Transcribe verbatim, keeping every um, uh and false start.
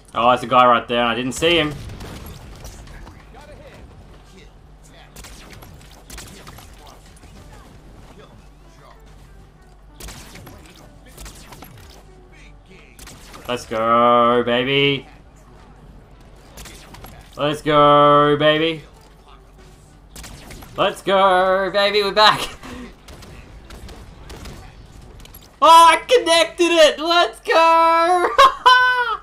Oh, there's a guy right there. I didn't see him. Let's go, baby. Let's go, baby. Let's go, baby. We're back. Oh, I connected it. Let's go.